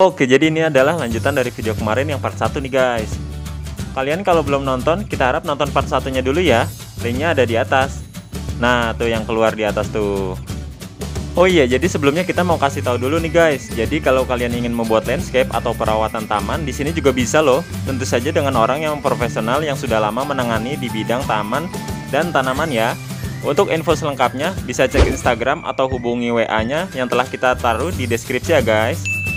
Oke, jadi ini adalah lanjutan dari video kemarin yang part 1 nih guys. Kalian kalau belum nonton, kita harap nonton part 1-nya dulu ya. Linknya ada di atas. Nah, tuh yang keluar di atas tuh. Oh iya, jadi sebelumnya kita mau kasih tahu dulu nih guys. Jadi kalau kalian ingin membuat landscape atau perawatan taman, di sini juga bisa loh. Tentu saja dengan orang yang profesional yang sudah lama menangani di bidang taman dan tanaman ya. Untuk info selengkapnya bisa cek Instagram atau hubungi WA-nya yang telah kita taruh di deskripsi ya guys.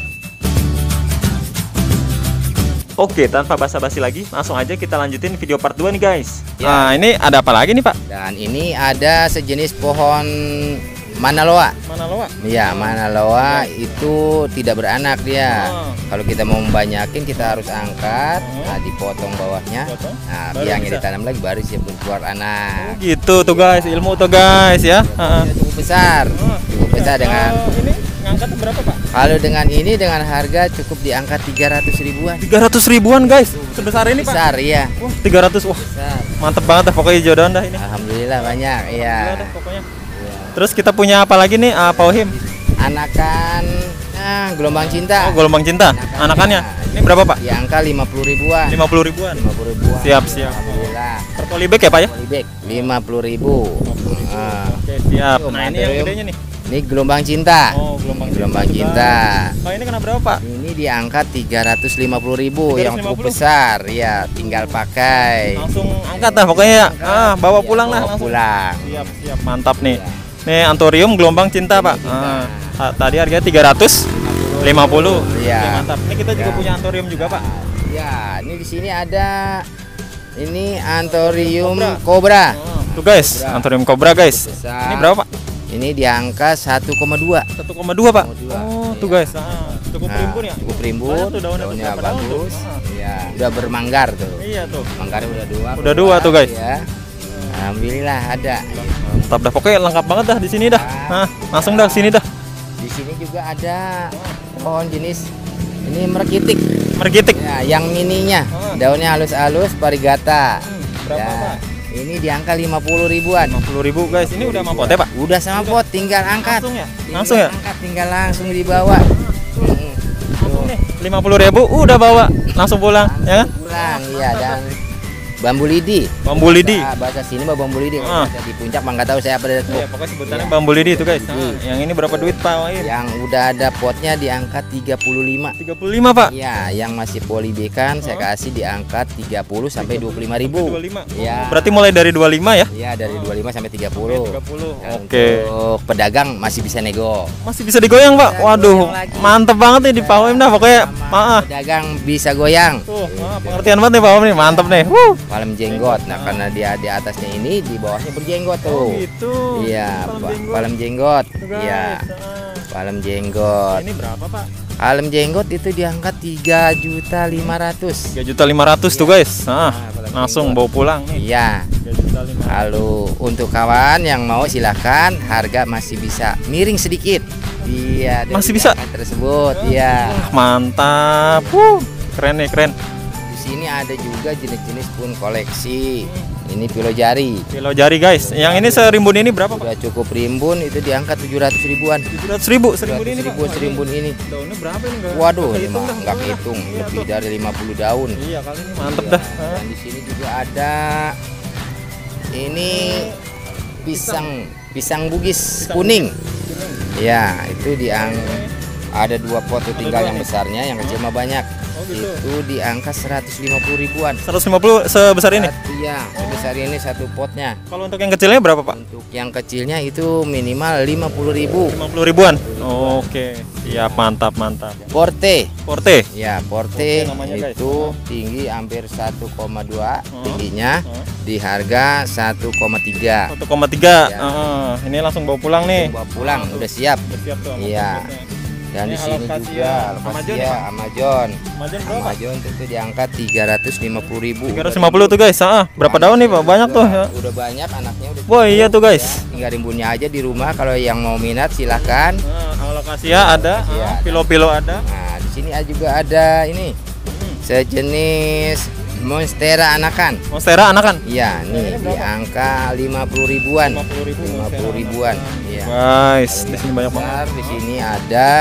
Oke, tanpa basa-basi lagi, langsung aja kita lanjutin video part 2 nih guys. Ya. Nah, ini ada apa lagi nih Pak? Dan ini ada sejenis pohon Manaloa. Manaloa? Iya, Manaloa itu tidak beranak dia. Oh. Kalau kita mau membanyakin kita harus angkat, nah dipotong bawahnya. Potong, Nah, baru biang bisa. ditanam lagi baru siap keluar anak. Gitu tuh guys, ilmu tuh guys ya. Cukup besar. Cukup besar dengan ini ngangkatnya berapa Pak? kalau dengan ini dengan harga cukup diangkat 300 ribuan. 300 ribuan guys, sebesar ini Pak? Besar iya. Wah, 300, wah Besar. mantep banget dah pokoknya jodohan dah ini. Alhamdulillah banyak iya. Alhamdulillah dah pokoknya. Terus kita punya apa lagi nih Pak Ohim? Anakan gelombang cinta. Oh, gelombang cinta. Anakannya. Ini berapa Pak? Di angka 50 ribuan. 50 ribuan. 50 ribuan. Siap, siap. Alhamdulillah. Per polybag ya Pak ya? Polybag 50.000. Oke, siap. Tuh, Nah, ini yang materium. gedenya nih. Ini gelombang cinta. Oh, gelombang cinta. Kalau ini kena berapa Pak? Ini diangkat 350.000 yang 350. cukup besar. Ya, tinggal pakai. Langsung angkat dah pokoknya ya. Bawa Ya, pulang lah bawa langsung. pulang. Siap, siap. Mantap nih. Ya. Nih antorium gelombang cinta Pak. Cinta. Tadi harganya 350. Iya. Oke, mantap. Ini kita juga Ya. punya antorium juga Pak. Ya, ini di sini ada ini antorium kobra. Tuh guys, Cobra. antorium cobra guys. Besar. Ini berapa Pak? Ini di angka 1,2. 1,2 Pak. 1,2. Oh, tuh Iya. guys. Cukup Nah, primbon ya? Cukup primbon. Banyak tuh daunnya, berapa daun tuh? bagus. Iya, udah bermanggar tuh. Iya tuh. Manggarnya udah dua. Udah dua tuh, guys. Ya. Alhamdulillah ada. Mantap dah, pokoknya lengkap banget dah di sini dah. Nah, langsung dah sini dah. Di sini juga ada pohon jenis ini merkitik. Mergitik. Ya, yang mininya. Daunnya halus-halus varigata. Berapa Ya, Pak? ini di angka 50 ribuan. 50.000 guys. Ini udah mau potnya Pak? Udah sama pot, tinggal angkat. Langsung ya? Tinggal Langsung ya? Angkat, tinggal langsung dibawa. Langsung nih. 50.000 udah bawa langsung pulang ya kan? Pulang, iya. Dan bambu lidi. Bambu lidi. Bahasa sini mah bambu lidi. Ah. Bahasa di puncak mah nggak tahu saya apa dari Iya, pokoknya sebutannya Iya. bambu lidi itu guys. Nah, Lidi. yang ini berapa duit Pak Wahid? Yang udah ada potnya di angka 35. 35 Pak. Iya, yang masih polybekan saya kasih di angka 30 sampai 25.000. 25. Iya. Berarti mulai dari 25 ya? Iya, dari 25 sampai 30. 30. Dan Oke. Untuk pedagang masih bisa nego. Masih bisa digoyang Pak. Bisa Waduh, goyang lagi. mantep banget nih di Pak Wahid dah pokoknya. Maaf. Pedagang bisa goyang. Tuh, pengertian banget nih Pak Wahid nih. Mantep nih. Palem jenggot. Nah, karena dia di atasnya ini, di bawahnya berjenggot tuh. Gitu. Iya, Palem jenggot. palem jenggot. Tuh, guys. Iya, palem jenggot. Ini berapa Pak? Palem jenggot itu diangkat 3.500.000. 3.500.000 tuh guys. Nah, palem langsung jenggot. bawa pulang nih. Iya. 3.500.000. Kalau untuk kawan yang mau silahkan, harga masih bisa miring sedikit. Iya, dari Masih bisa? angka tersebut. Iya. Mantap. Keren nih, keren. Di sini ada juga jenis-jenis pun koleksi. Ini pilo jari. Kilo jari guys. Yang ini serimbun ini berapa Pak? Udah cukup rimbun itu di angka 700 ribuan. 700.000 serimbun ini Pak. 700.000 serimbun ini. Daunnya berapa ini enggak? Waduh, ini mah nggak kehitung, lebih dari 50 daun. Iya kali ini mantep Iya. dah. Dan di sini juga ada ini pisang bugis kuning. Ya, itu ada dua pot tuh, tinggal dua yang nih. besarnya, yang kecil mah banyak. Oh, gitu. Itu di angka 150 ribuan. 150 sebesar ini. Iya, sebesar ini satu potnya. Kalau untuk yang kecilnya berapa Pak? Untuk yang kecilnya itu minimal 50.000. 50 ribuan. Oke. Siap, mantap, mantap. Porte. Porte. Ya, porte Porte namanya, guys. itu tinggi hampir 1,2 tingginya, di harga 1,3. 1,3. Ya. Ini langsung bawa pulang nih. Bawa pulang udah siap. Udah siap tuh. Iya. Dan Ini di sini Alocasia juga Amazon Alocasia ya, Amazon. Amazon berapa? Amazon itu diangkat 350.000. 350 tuh guys. Berapa daun nih Pak? Banyak tuh ya. Udah banyak anaknya udah. Wah, iya tuh guys. Tinggal rimbunnya aja di rumah, kalau yang mau minat silahkan. Alocasia ada, Iya. pilo-pilo ada. Nah, di sini juga ada ini sejenis Monstera anakan. Monstera anakan. Iya, nih di angka 50 ribuan. 50.000. 50 ribuan. Iya. Guys, di sini banyak banget. Besar, di sini ada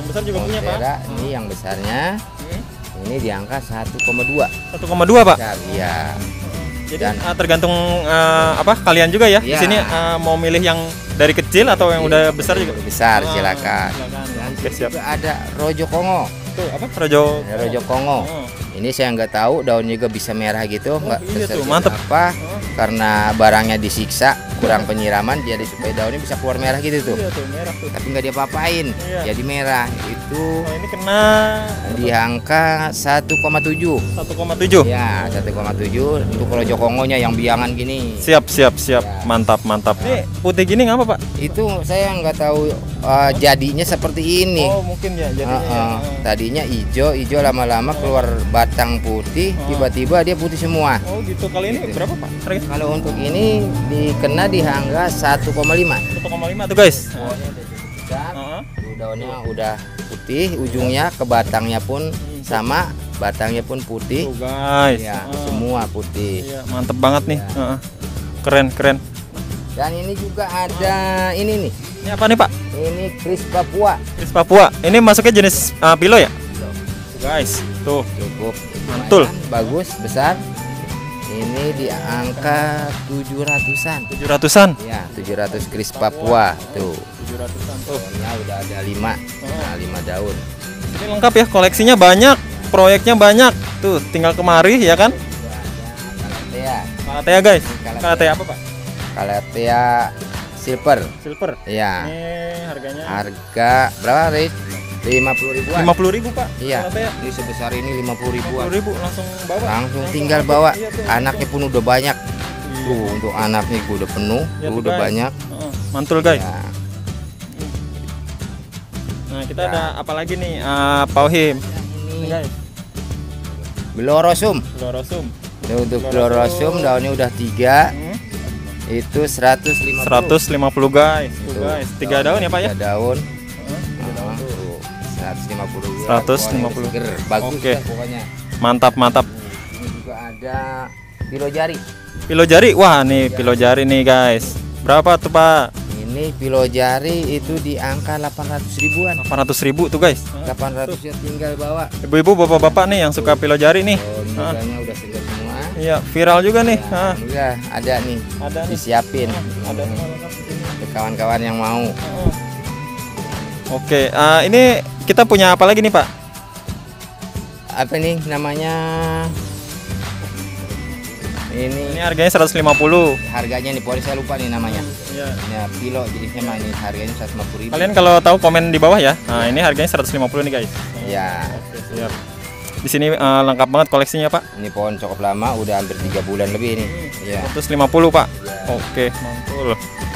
besar juga punya, Pak. Monstera, ini yang besarnya. Ini di angka 1,2. 1,2, Pak. Iya. Jadi tergantung apa kalian juga ya. Di Iya. sini mau milih yang dari kecil atau yang udah besar juga. Besar, silakan. Dan oke, siap. Juga ada Rojo Kongo. Tuh apa? Rojo. Rojo Kongo. Ini saya nggak tahu, daunnya juga bisa merah gitu, nggak iya tuh, terserah mantep. apa, karena barangnya disiksa, kurang penyiraman, jadi supaya daunnya bisa keluar merah gitu tuh. Iya tuh, merah tuh. Tapi nggak diapa-apain, Iya. jadi merah. Itu Oh, ini kena di angka 1,7. 1,7. Ya, 1,7 untuk Rojo Kongonya yang biangan gini. Siap. Mantap. Ini putih gini ngapa, Pak? Itu saya nggak tahu jadinya seperti ini. Oh, mungkin ya jadinya. ya. Tadinya hijau lama-lama keluar batang putih, tiba-tiba dia putih semua. Oh, gitu. Kali ini berapa, Pak? Harganya? Kalau untuk ini dikena di harga 1,5. 1,5 tuh, guys. Daunnya udah besar, Heeh. daunnya udah putih, ujungnya ke batangnya pun sama, batangnya pun putih. Tuh, guys. Ya, semua putih. Iya, mantep banget nih. Heeh. Keren. Dan ini juga ada ini nih. Ini apa nih, Pak? Ini Kris Papua. Kris Papua. Ini masuknya jenis pilo ya? Tuh, guys. Tuh. Cukup Mantul. lumayan, bagus, besar. Ini di angka 700-an. 700-an. Ya, 700 Kris Papua. Tuh. 700-an. Tuh. Daunnya udah ada 5. Nah, 5 daun. Ini lengkap ya, koleksinya banyak, proyeknya banyak. Tuh, tinggal kemari ya kan? Kalatea. Kalatea, guys. Kalatea. Kalatea apa, Pak? Kalatea silver. Silver. Iya. Ini harganya Harga berapa, Riz? 50 ribuan. 50.000, Pak. Iya. Kalatea. Ini sebesar ini 50 ribuan. 50.000 langsung bawa. Langsung tinggal bawa. Iya, tuh. Anaknya pun udah banyak. Iya. Tuh, untuk anaknya gua udah penuh, Iya, tuh tuh, udah guys. banyak. Mantul, guys. Ya. Nah, kita ada apa lagi nih? Pauhim. Ini, Ini guys. Blorosum. Lorosum. Ini untuk Blorosum daunnya udah 3. Itu 150. 150, guys. Tuh, Tuh, guys. 3 daun ya, Pak ya? 3 daun. Tiga daun tuh. Tuh, 150. 150. Seger, bagus Oke. dah pokoknya. Mantap. Ini juga ada pilo jari. Pilo jari. Wah, nih pilo jari nih, guys. Berapa tuh, Pak? Ini pilo jari itu di angka 800 ribuan. 800.000 tuh, guys. 800 ya tinggal bawa. Ibu-ibu, bapak-bapak nih yang suka pilo jari nih. Oh, mudanya udah segar semua. Iya, viral juga nih. Ya, alhamdulillah ada nih. Ada nih. Disiapin. Ada semua lengkap di sini. Untuk kawan-kawan yang mau. Oke, ini kita punya apa lagi nih, Pak? Apa nih namanya? Ini Ini harganya 150. harganya nih, pokoknya saya lupa nih namanya. Iya. Ya, pilo jenisnya mah ini harganya 150 ribu. Kalian kalau tahu komen di bawah ya. Nah, ini harganya 150 nih, guys. Ya, Oke, siap. Di sini lengkap banget koleksinya, Pak. ini pohon cukup lama, udah hampir 3 bulan lebih ini. Ya. 150, Pak. Ya. Oke, mantul.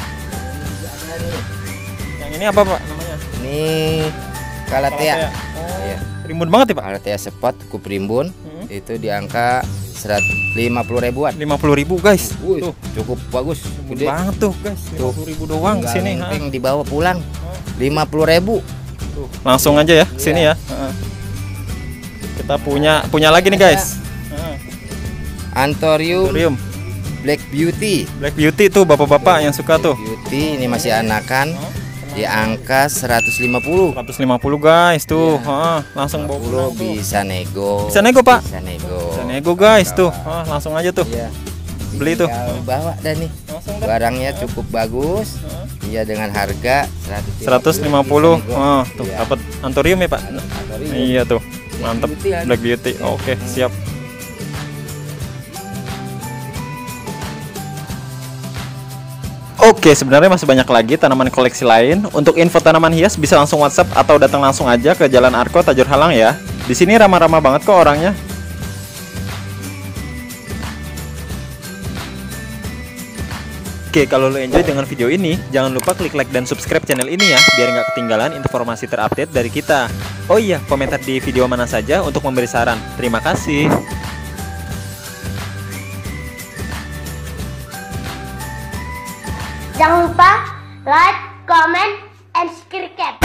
Yang ini apa, Pak, namanya? Ini Kalatea. Oh, Iya. rimbun banget ya, Pak. Kalatea spot kuprimbun itu di angka 150 ribuan. 50.000, guys. Wih, Tuh, cukup bagus, gede banget tuh, guys. 50.000 doang Tinggal sini. nenteng dibawa pulang. 50 ribu. Tuh, langsung aja ya ke sini ya. Kita punya lagi nih, guys. Anthurium Anthurium Black Beauty. Black Beauty tuh bapak-bapak yang suka tuh. Beauty ini masih anakan di angka 150. 150, guys tuh. Iya. Langsung bawa 50 pulang tuh. bisa nego. Bisa nego, Pak. Bisa nego. Bisa nego, guys tuh. Langsung aja tuh. Iya. Beli tuh. Tinggal bawa dah nih. Langsung dah. Barangnya cukup bagus. Iya, dengan harga 150. Tuh Iya. dapat Anthurium ya, Pak. Anthurium. Iya tuh. Mantap. Beauty lagi. Black Beauty. Oke, siap. Oke, sebenarnya masih banyak lagi tanaman koleksi lain. Untuk info tanaman hias bisa langsung WhatsApp atau datang langsung aja ke Jalan Arko Tajur Halang ya. Di sini ramah-ramah banget kok orangnya. Oke, kalau lo enjoy dengan video ini, jangan lupa klik like dan subscribe channel ini ya, biar nggak ketinggalan informasi terupdate dari kita. Oh iya, komentar di video mana saja untuk memberi saran. Terima kasih. Jangan lupa like, comment, and subscribe.